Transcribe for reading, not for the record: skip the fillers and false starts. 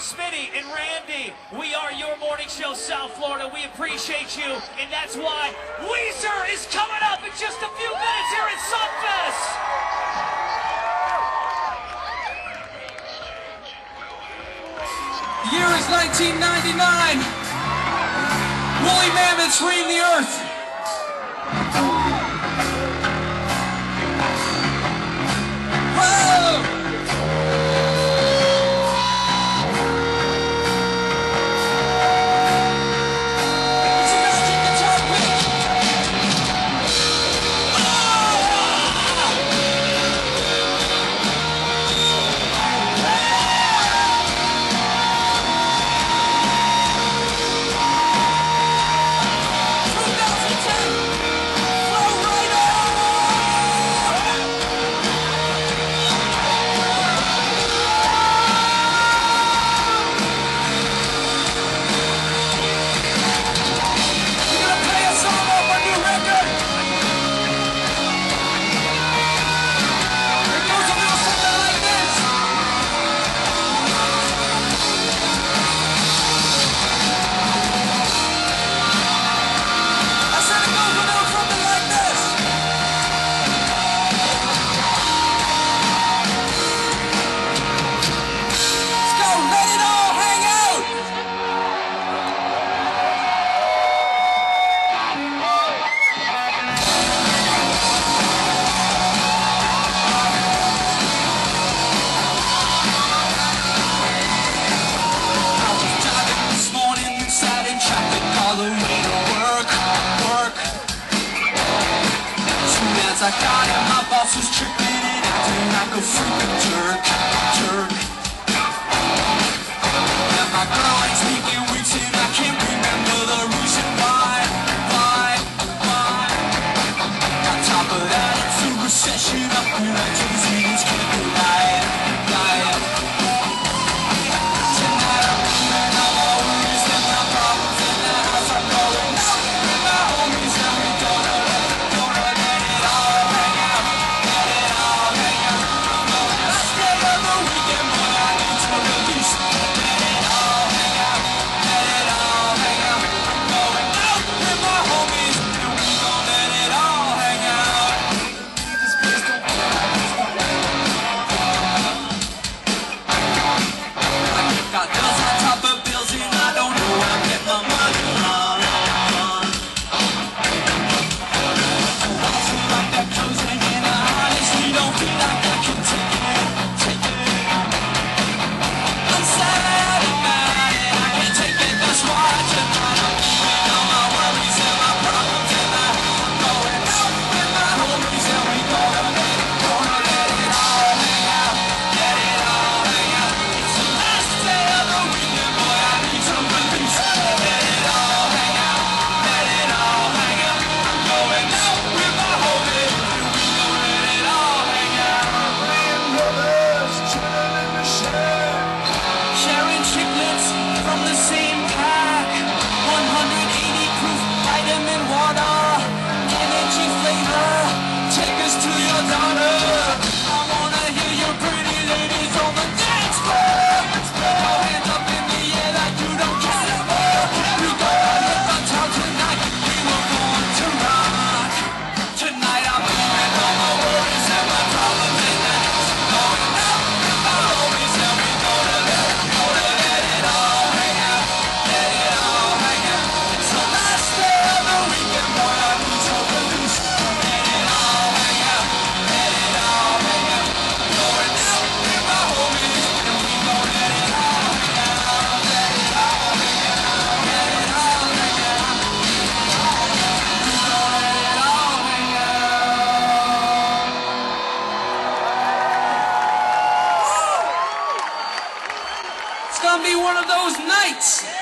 Smitty and Randy, we are your morning show, South Florida. We appreciate you, and that's why Weezer is coming up in just a few minutes here at Sunfest. The year is 1999. Woolly mammoths reign the earth. I got it, my boss was tripping and acting like a freaking jerk. And my girl ain't speaking weeks and I can't remember the reason why. On top of that, it's a recession up in my jeans, can't be lied. Tonight I'm leaving all my worries and my problems in the house. I'm going out with my homies and we gonna let it all. Got bills on top of bills and I don't know where I get my money from. I feel like that closing and I honestly don't feel like I can take it. I'm sad and mad and I can't take it, that's why tonight I'm leaving all my worries and my problems and I'm going out with my homies and we gonna let it all hang out. Let it all hang out. It's the last day of the weekend, boy, I need some release. Let it all hang out. Let it all hang out. I'm going out with my homies and we gonna let it all hang out. Playing brothers, chilling in the shed, sharing chiclets from the same pack. 180 proof vitamin water, energy flavor. Take us to your daughter. I wanna hear your pretty ladies on the dance floor. Throw your hands up in the air like you don't care anymore. We gonna hit the town tonight. We were born to rock. Tonight I'm leaving all my worries and my problems in the house. Going out with my homies and we gonna let it all hang out. Let it all hang out. It's the last day of the weekend, boy, I need some release. Let it all hang out. Let it all hang out. I'm going out with my homies and we gonna let it all hang out. Let it all hang out. Let it all hang out. We gonna let it all hang out. It's gonna be one of those nights.